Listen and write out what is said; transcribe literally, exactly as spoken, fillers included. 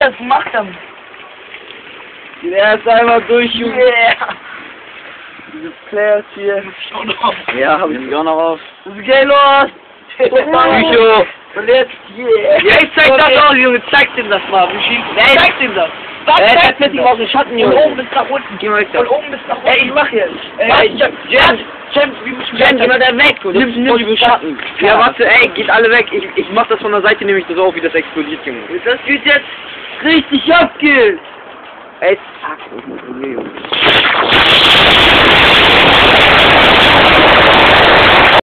das gemacht haben. Der ist einmal durch, Junge. Yeah. Diese Players hier. Schau noch. Ja, hab ich auch noch auf. Was geht los? Psycho. Und jetzt, yeah. Ja, ich zeig das auch, Junge. Zeig dem das mal. Buschi. Zeig dem das. Was Ey, zeigt setz ihm ihm das? aus dem Schatten, Von Junge. oben bis nach unten. Geh mal weg da. Von oben bis nach unten. Ey, ich mach jetzt. Ey, Was? James, James, James, wie muss ich Jen, geh mal da weg. Nimm- Nimm, nimm nimm den das. Schatten. Ja, warte, ey, geht alle weg. Ich, ich mach das von der Seite, nehme ich das auf, wie das explodiert, Junge. Das geht jetzt richtig abgehen. Ey, zack, ich muss Junge.